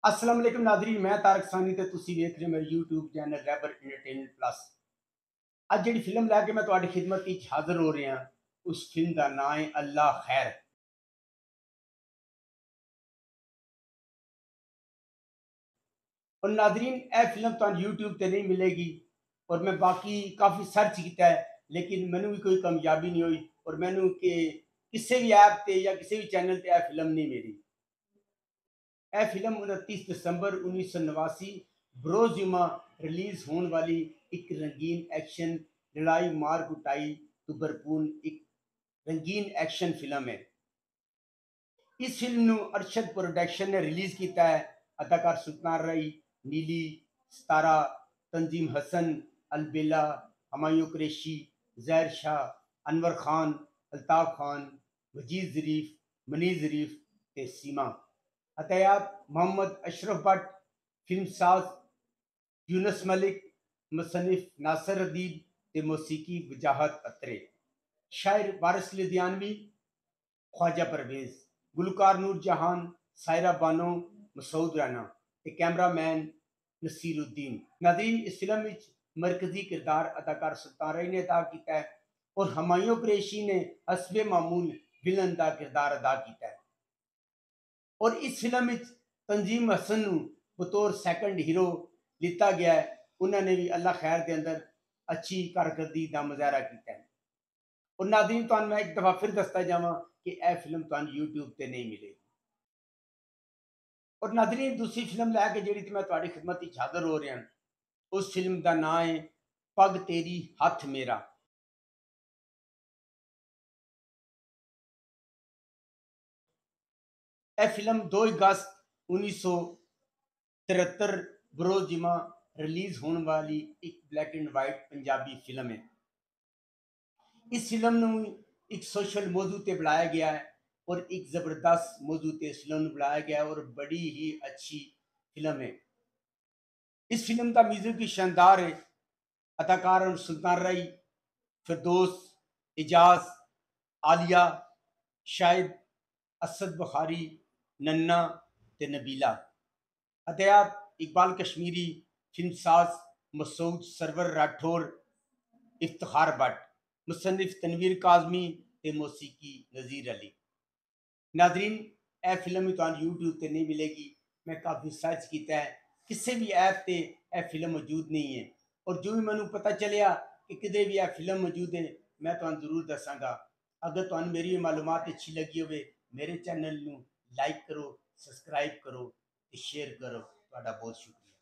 अस्सलाम वालेकुम नाज़रीन, मैं तारक सानी ते तुसी वेख रहे हो मेरे यूट्यूब चैनल रैबर एंटरटेनमेंट प्लस। अज जिहड़ी फिल्म लैके मैं तुहाडी खिदमत विच हाज़र हो रहा, उस फिल्म का नाम है अल्लाह खैर। और नाज़रीन, यह फिल्म तुहानू यूट्यूब ते नहीं मिलेगी और मैं बाकी काफ़ी सर्च किया है, लेकिन मैनू भी कोई कामयाबी नहीं हुई और मैनू कि किसी भी ऐप ते या किसी भी चैनल ते यह फिल्म नहीं मिली। यह फिल्म 29 दिसंबर 1989 बरोज़ जुमा रिलीज़ होने वाली एक रंगीन एक्शन लड़ाई मार कुटाई तो भरपूर एक रंगीन एक्शन फिल्म है। इस फिल्म ਨੂੰ अरशद प्रोडक्शन ने रिलीज़ किया है। अदाकार सुल्तान रई, नीली, सतारा, तंजीम हसन, अलबेला, हमायूं कुरैशी, जहर शाह, अनवर खान, अल्ताफ खान, वजीद ज़रीफ, मनीर ज़रीफ ते सीमा। हदायत मोहम्मद अशरफ भट्ट, फिल्म साज यूनुस मलिक, मुसन्निफ नासिर अदीब ते मौसीकी वजाहत अतरे। शायर वारिस लुधियानवी, ख्वाजा परवेज, गुलकार नूर जहान, सायरा बानो, मसूद राना ते कैमरामैन नसीरुद्दीन। नाज़रीन, इस फिल्म में मरकजी किरदार अदाकार सुल्तान रई ने अदा किया है और हमायूं कुरैशी ने हस्बे मामूल विलन का किरदार अदा किया है। और इस फिल्म में तंजीम हसन नू बतौर सैकंड हीरो लिता गया है। उन्होंने भी अल्लाह खैर के अंदर अच्छी कारकर्दगी का मुजाहरा किया है। और नाज़रीन, तुहानू मैं एक दफ़ा फिर दसता जावां कि यह फिल्म तुहानू यूट्यूब ते नहीं मिलेगी। और नाज़रीन, दूसरी फिल्म लैके जिहड़ी मैं तुहाडी खिदमत विच हाज़र हो रहा, उस फिल्म का नाम है पग तेरी हथ मेरा। यह फिल्म 2 अगस्त 1973 बरोज़ जुमा रिलीज़ होने वाली एक black and white Punjabi film है। इस फिल्म ਨੂੰ एक सोशल मौजू ते बनाया गया है और एक ज़बरदस्त मौजू ते इस फिल्म ਨੂੰ बनाया गया है और बड़ी ही अच्छी फिल्म है। इस फिल्म का म्यूजिक भी शानदार है। अदाकार सुल्तान रई, फिरदौस, एजाज, आलिया, शाहिद, असद बुखारी, नन्ना ते नबीला। हदायत इकबाल कश्मीरी, फिल्म साज मसूद सरवर राठौर, इफ्तिखार भट्ट, मुसन्निफ तनवीर काजमी ते मौसीकी नज़ीर अली। नाज़रीन, यह फिल्म भी तुहानू यूट्यूब ते नहीं मिलेगी। मैं काफ़ी सर्च किया है, किसी भी ऐप ते यह फिल्म मौजूद नहीं है और जो भी मैनू पता चलिया कि किधरे भी यह फिल्म मौजूद है, मैं तुहानू जरूर दसांगा। अगर तुहानू मेरी मालूमात अच्छी लगी हो, मेरे चैनल नू लाइक करो, सब्सक्राइब करो, शेयर करो। तुहाडा बहुत शुक्रिया।